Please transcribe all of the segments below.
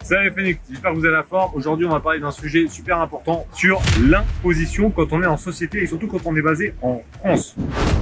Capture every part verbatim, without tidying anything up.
Salut Phoenix, j'espère que vous avez la forme. Aujourd'hui, on va parler d'un sujet super important sur l'imposition quand on est en société et surtout quand on est basé en France.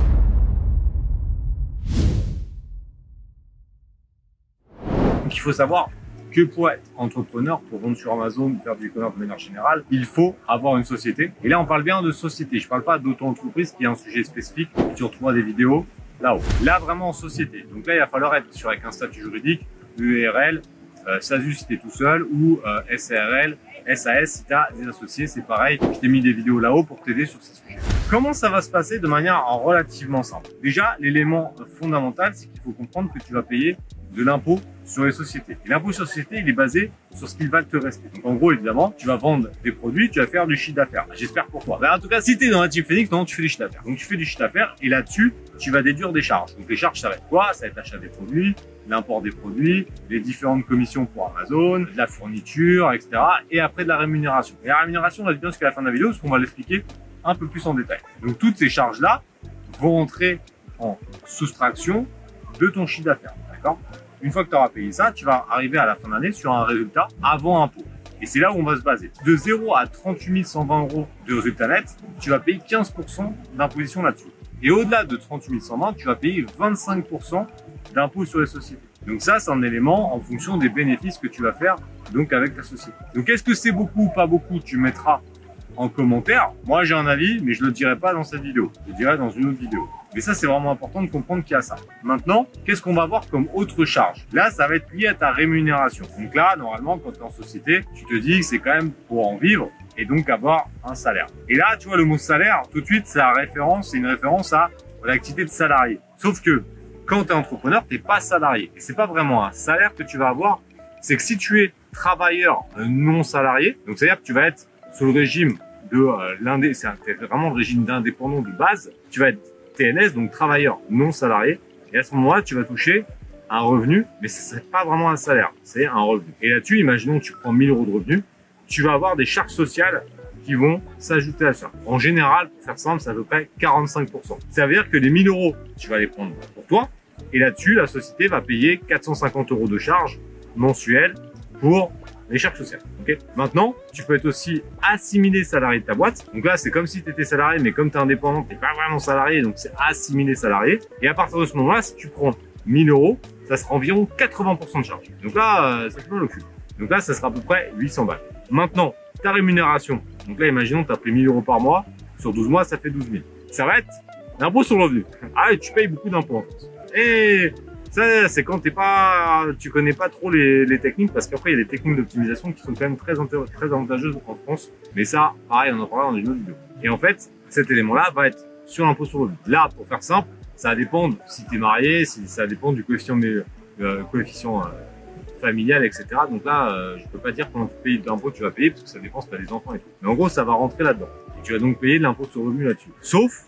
Donc, il faut savoir que pour être entrepreneur, pour vendre sur Amazon, faire du e-commerce de manière générale, il faut avoir une société. Et là, on parle bien de société. Je ne parle pas d'auto-entreprise qui est un sujet spécifique. Tu retrouveras des vidéos là-haut. Là, vraiment en société. Donc là, il va falloir être sur avec un statut juridique, U R L, euh, S A S U si tu es tout seul ou euh, S A R L, S A S si tu as des associés. C'est pareil. Je t'ai mis des vidéos là-haut pour t'aider sur ces sujets. Comment ça va se passer de manière relativement simple? Déjà, l'élément fondamental, c'est qu'il faut comprendre que tu vas payer de l'impôt sur les sociétés. Et l'impôt sur les sociétés, il est basé sur ce qu'il va te rester. Donc en gros, évidemment, tu vas vendre des produits, tu vas faire du chiffre d'affaires. J'espère pour toi. Ben, en tout cas, si tu es dans la team Phoenix, non, tu fais du chiffre d'affaires. Donc tu fais du chiffre d'affaires et là-dessus, tu vas déduire des charges. Donc les charges, ça va être quoi? Ça va être l'achat des produits, l'import des produits, les différentes commissions pour Amazon, de la fourniture, et cetera. Et après de la rémunération. Et la rémunération, on va dire jusqu'à la fin de la vidéo, parce qu'on va l'expliquer un peu plus en détail. Donc toutes ces charges-là vont entrer en soustraction de ton chiffre d'affaires. D'accord? Une fois que tu auras payé ça, tu vas arriver à la fin d'année sur un résultat avant impôt. Et c'est là où on va se baser. De zéro à trente-huit mille cent vingt euros de résultat net, tu vas payer quinze pour cent d'imposition là-dessus. Et au-delà de trente-huit mille cent vingt, tu vas payer vingt-cinq pour cent d'impôt sur les sociétés. Donc ça, c'est un élément en fonction des bénéfices que tu vas faire donc avec ta société. Donc est-ce que c'est beaucoup ou pas beaucoup? Tu mettras en commentaire. Moi, j'ai un avis, mais je le dirai pas dans cette vidéo. Je le dirai dans une autre vidéo. Mais ça, c'est vraiment important de comprendre qu'il y a ça. Maintenant, qu'est-ce qu'on va voir comme autre charge? Là, ça va être lié à ta rémunération. Donc là, normalement, quand tu es en société, tu te dis que c'est quand même pour en vivre et donc avoir un salaire. Et là, tu vois, le mot salaire, tout de suite, c'est la référence, c'est une référence à l'activité de salarié. Sauf que quand tu es entrepreneur, tu n'es pas salarié. Et c'est pas vraiment un salaire que tu vas avoir. C'est que si tu es travailleur non salarié, donc c'est-à-dire que tu vas être sous le régime de euh, l'indé, c'est vraiment le régime d'indépendant de base, tu vas être T N S, donc travailleur non salarié, et à ce moment-là, tu vas toucher un revenu, mais ce n'est pas vraiment un salaire, c'est un revenu. Et là-dessus, imaginons que tu prends mille euros de revenus, tu vas avoir des charges sociales qui vont s'ajouter à ça. En général, pour faire simple, c'est à peu près quarante-cinq pour cent. Ça veut dire que les mille euros, tu vas les prendre pour toi, et là-dessus, la société va payer quatre cent cinquante euros de charges mensuelles pour les charges sociales. Okay. Maintenant, tu peux être aussi assimilé salarié de ta boîte. Donc là, c'est comme si tu étais salarié, mais comme tu es indépendant, tu n'es pas vraiment salarié, donc c'est assimilé salarié. Et à partir de ce moment-là, si tu prends mille euros, ça sera environ quatre-vingts pour cent de charge. Donc là, ça te met le cul. Donc là, ça sera à peu près huit cents balles. Maintenant, ta rémunération. Donc là, imaginons que tu as pris mille euros par mois. Sur douze mois, ça fait douze mille. Ça va être l'impôt sur le revenu. Ah, et tu payes beaucoup d'impôts en France. Et ça, c'est quand t'es pas, tu connais pas trop les, les techniques, parce qu'après, il y a des techniques d'optimisation qui sont quand même très, très avantageuses en France. Mais ça, pareil, on en parlera dans une autre vidéo. Et en fait, cet élément-là va être sur l'impôt sur le revenu. Là, pour faire simple, ça va dépendre si t'es marié, si ça dépend du coefficient, mais, euh, coefficient euh, familial, et cetera. Donc là, euh, je peux pas dire combien tu payes d'impôt tu vas payer, parce que ça dépend si t'as des enfants et tout. Mais en gros, ça va rentrer là-dedans. Et tu vas donc payer de l'impôt sur le revenu là-dessus. Sauf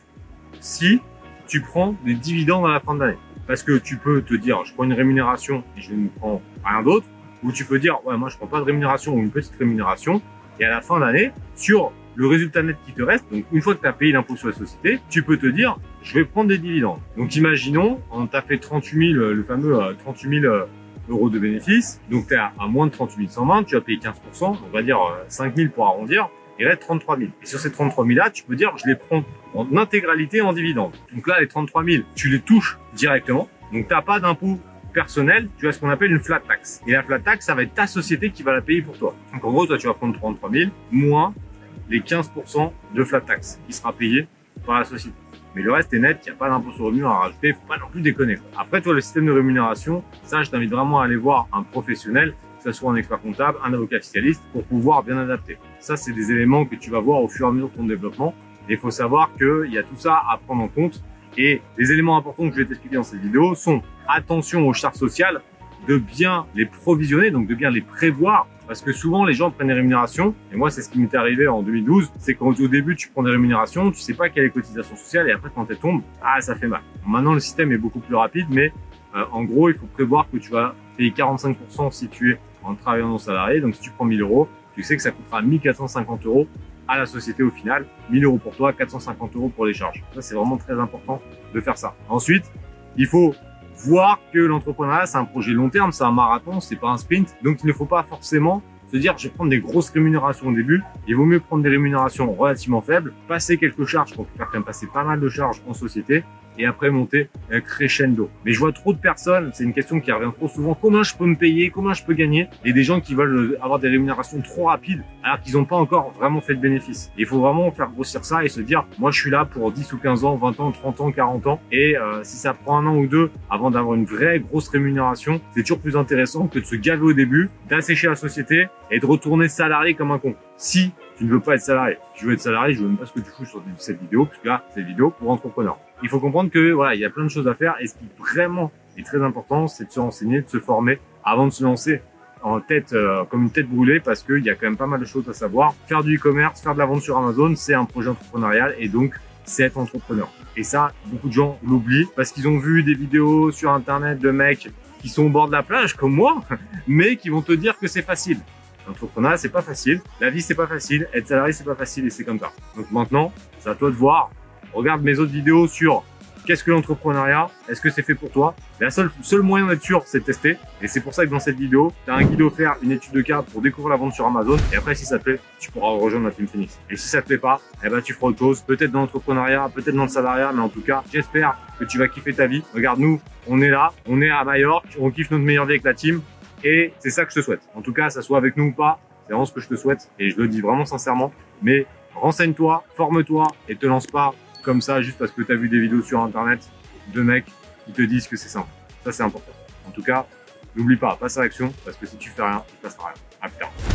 si tu prends des dividendes à la fin de l'année. Parce que tu peux te dire, je prends une rémunération et je ne prends rien d'autre. Ou tu peux dire, ouais, moi, je prends pas de rémunération ou une petite rémunération. Et à la fin d'année, sur le résultat net qui te reste, donc une fois que tu as payé l'impôt sur la société, tu peux te dire, je vais prendre des dividendes. Donc imaginons, on t'a fait trente-huit mille, le fameux trente-huit mille euros de bénéfices. Donc tu es à moins de trente-huit mille cent vingt, tu as payé quinze pour cent, on va dire cinq mille pour arrondir. Il reste trente-trois mille. Et sur ces trente-trois mille là, tu peux dire, je les prends en intégralité en dividende. Donc là, les trente-trois mille, tu les touches directement. Donc t'as pas d'impôt personnel, tu as ce qu'on appelle une flat tax. Et la flat tax, ça va être ta société qui va la payer pour toi. Donc en gros, toi, tu vas prendre trente-trois mille moins les quinze pour cent de flat tax qui sera payé par la société. Mais le reste est net, il n'y a pas d'impôt sur le revenu à rajouter, faut pas non plus déconner. Après, toi, le système de rémunération, ça, je t'invite vraiment à aller voir un professionnel, que ce soit un expert comptable, un avocat fiscaliste, pour pouvoir bien adapter. Ça, c'est des éléments que tu vas voir au fur et à mesure de ton développement. Et il faut savoir qu'il y a tout ça à prendre en compte. Et les éléments importants que je vais t'expliquer dans cette vidéo sont attention aux charges sociales, de bien les provisionner, donc de bien les prévoir. Parce que souvent, les gens prennent des rémunérations. Et moi, c'est ce qui m'est arrivé en deux mille douze. C'est quand au début, tu prends des rémunérations, tu sais pas quelle est cotisation sociale. Et après, quand elles tombent, ah, ça fait mal. Maintenant, le système est beaucoup plus rapide. Mais euh, en gros, il faut prévoir que tu vas payer quarante-cinq pour cent si tu es en travailleur non salarié. Donc, si tu prends mille euros, tu sais que ça coûtera mille quatre cent cinquante euros à la société au final. mille euros pour toi, quatre cent cinquante euros pour les charges. Ça, c'est vraiment très important de faire ça. Ensuite, il faut voir que l'entrepreneuriat, c'est un projet long terme, c'est un marathon, c'est pas un sprint. Donc, il ne faut pas forcément se dire, je vais prendre des grosses rémunérations au début. Il vaut mieux prendre des rémunérations relativement faibles, passer quelques charges pour faire quand même passer pas mal de charges en société et après monter euh, crescendo. Mais je vois trop de personnes, c'est une question qui revient trop souvent, comment je peux me payer, comment je peux gagner, et des gens qui veulent avoir des rémunérations trop rapides alors qu'ils n'ont pas encore vraiment fait de bénéfices. Il faut vraiment faire grossir ça et se dire, moi je suis là pour dix ou quinze ans, vingt ans, trente ans, quarante ans, et euh, si ça prend un an ou deux avant d'avoir une vraie grosse rémunération, c'est toujours plus intéressant que de se gaver au début, d'assécher la société et de retourner salarié comme un con. Si tu ne veux pas être salarié, si tu veux être salarié, je veux même pas ce que tu fous sur cette vidéo, parce que là, c'est une vidéo pour entrepreneurs. Il faut comprendre que voilà, il y a plein de choses à faire et ce qui vraiment est très important, c'est de se renseigner, de se former avant de se lancer en tête euh, comme une tête brûlée, parce qu'il y a quand même pas mal de choses à savoir. Faire du e-commerce, faire de la vente sur Amazon, c'est un projet entrepreneurial et donc c'est être entrepreneur. Et ça, beaucoup de gens l'oublient parce qu'ils ont vu des vidéos sur internet de mecs qui sont au bord de la plage comme moi, mais qui vont te dire que c'est facile. L'entrepreneuriat, c'est pas facile. La vie, c'est pas facile. Être salarié, c'est pas facile et c'est comme ça. Donc maintenant, c'est à toi de voir. Regarde mes autres vidéos sur qu'est-ce que l'entrepreneuriat, est-ce que c'est fait pour toi. La seule, seul moyen d'être sûr, c'est de tester. Et c'est pour ça que dans cette vidéo, tu as un guide offert, une étude de cas pour découvrir la vente sur Amazon. Et après, si ça te plaît, tu pourras rejoindre la Team Phoenix. Et si ça te plaît pas, eh ben, tu feras autre chose. Peut-être dans l'entrepreneuriat, peut-être dans le salariat, mais en tout cas, j'espère que tu vas kiffer ta vie. Regarde, nous, on est là, on est à Majorque, on kiffe notre meilleure vie avec la team. Et c'est ça que je te souhaite. En tout cas, ça soit avec nous ou pas, c'est vraiment ce que je te souhaite. Et je le dis vraiment sincèrement. Mais renseigne-toi, forme-toi et te lance pas comme ça juste parce que tu as vu des vidéos sur internet de mecs qui te disent que c'est simple. Ça, c'est important. En tout cas, n'oublie pas, passe à l'action parce que si tu fais rien, il ne passera rien. À plus tard.